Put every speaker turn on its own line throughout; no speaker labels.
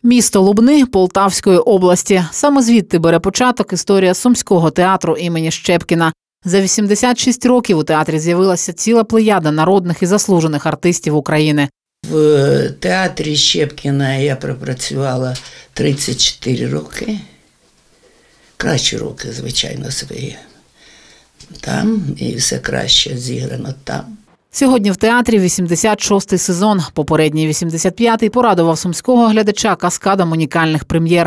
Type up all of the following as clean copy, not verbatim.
Місто Лубни Полтавської області. Саме звідти бере початок історія Сумського театру імені Щепкіна. За 86 років у театрі з'явилася ціла плеяда народних і заслужених артистів України.
В театрі Щепкіна я пропрацювала 34 роки. Кращі роки, звичайно, свої. Там і все краще зіграно там.
Сьогодні в театрі 86-й сезон. Попередній 85-й порадував сумського глядача каскадом унікальних прем'єр.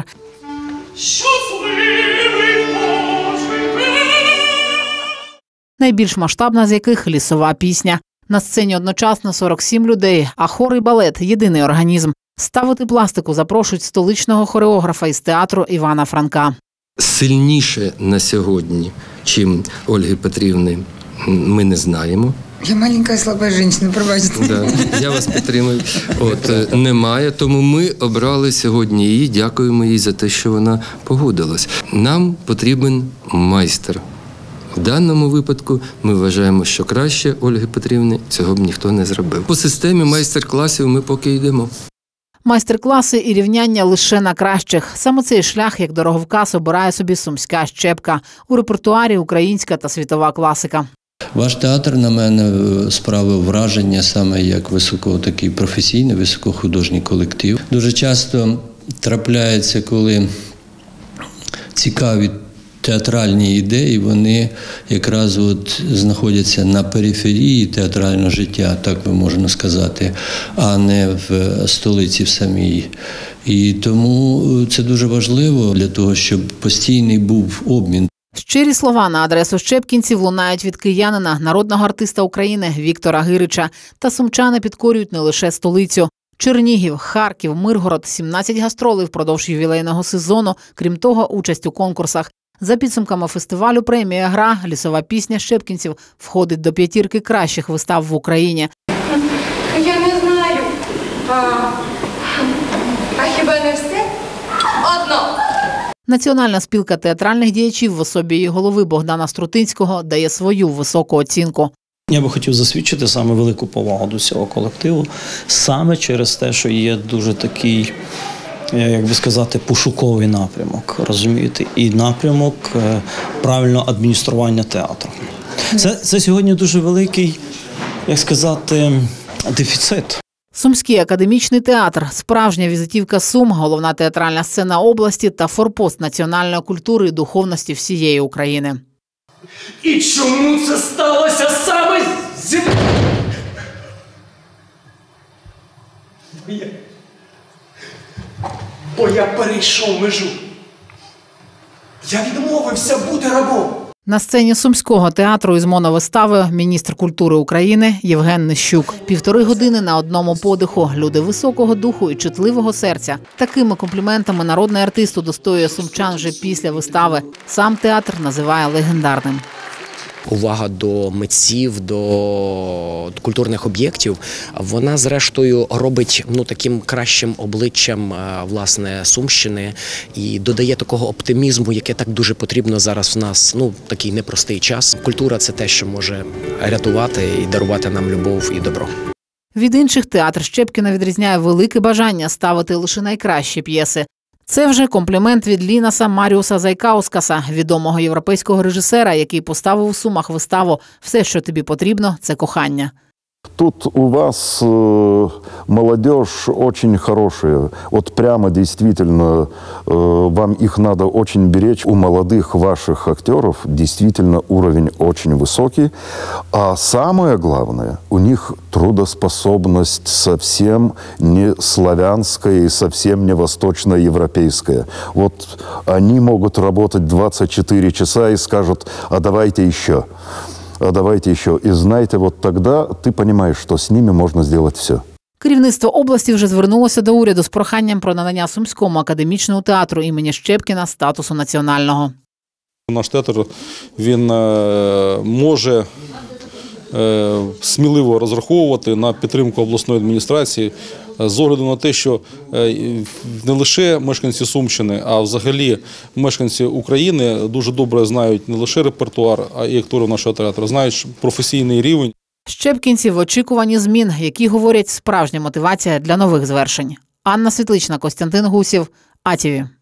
Найбільш масштабна з яких – «Лісова пісня». На сцені одночасно 47 людей, а хор і балет – єдиний організм. Ставити пластику запрошують столичного хореографа із театру Івана Франка.
Сильніше на сьогодні, чим Ольги Петрівни, ми не знаємо.
Я маленька слаба жінка, пробачте.
Да, я вас підтримую. Немає, тому ми обрали сьогодні її, дякуємо їй за те, що вона погодилась. Нам потрібен майстер. В даному випадку ми вважаємо, що краще Ольги Петрівни цього б ніхто не зробив. По системі майстер-класів ми поки йдемо.
Майстер-класи і рівняння лише на кращих. Саме цей шлях, як дороговказ, обирає собі сумська Щепка. У репертуарі українська та світова класика.
Ваш театр на мене справив враження саме як такий професійний, високохудожній колектив. Дуже часто трапляється, коли цікаві театральні ідеї, вони якраз знаходяться на периферії театрального життя, так би можна сказати, а не в столиці в самій. І тому це дуже важливо для того, щоб постійний був обмін.
Щирі слова на адресу щепкінців лунають від киянина, народного артиста України Віктора Гирича. Та сумчани підкорюють не лише столицю. Чернігів, Харків, Миргород – 17 гастролей впродовж ювілейного сезону, крім того, участь у конкурсах. За підсумками фестивалю премія «Гра» «Лісова пісня» щепкінців входить до 5 кращих вистав в Україні.
Я не знаю. А хіба не все? Одно.
Національна спілка театральних діячів в особі її голови Богдана Струтинського дає свою високу оцінку.
Я би хотів засвідчити саме велику повагу до цього колективу, саме через те, що є дуже такий, як би сказати, пошуковий напрямок, розумієте, і напрямок правильного адміністрування театру. Це сьогодні дуже великий, як сказати, дефіцит.
Сумський академічний театр – справжня візитівка Сум, головна театральна сцена області та форпост національної культури і духовності всієї України.
І чому це сталося саме зі мною? Бо я перейшов межу. Я відмовився бути рабом.
На сцені Сумського театру із моновиставою міністр культури України Євген Нищук. 1,5 години на одному подиху. Люди високого духу і чутливого серця. Такими компліментами народний артист удостоює сумчан вже після вистави. Сам театр називає легендарним.
Увага до митців, до культурних об'єктів, вона зрештою робить таким кращим обличчям власне Сумщини і додає такого оптимізму, яке так дуже потрібно зараз в нас, такий непростий час. Культура – це те, що може рятувати і дарувати нам любов і добро.
Від інших театр Щепкіна відрізняє велике бажання ставити лише найкращі п'єси. Це вже комплімент від Лінаса Маріуса Зайкаускаса, відомого європейського режисера, який поставив у Сумах виставу «Все, що тобі потрібно – це кохання».
Тут у вас молодежь очень хорошая. Вот прямо действительно вам их надо очень беречь. У молодых ваших актеров действительно уровень очень высокий. А самое главное, у них трудоспособность совсем не славянская и совсем не восточноевропейская. Вот они могут работать 24 часа и скажут: а давайте еще. А давайте еще. І знаєте, от тоді ти розумієш, що з ними можна зробити все.
Керівництво області вже звернулося до уряду з проханням про надання Сумському академічному театру імені Щепкіна статусу національного.
Наш театр, він може сміливо розраховувати на підтримку обласної адміністрації з огляду на те, що не лише мешканці Сумщини, а взагалі мешканці України дуже добре знають не лише репертуар, а і акторів нашого театру, знають професійний рівень.
Щепкінці в очікуванні змін, які говорять справжня мотивація для нових звершень. Анна Світлична, Костянтин Гусів, АТВ.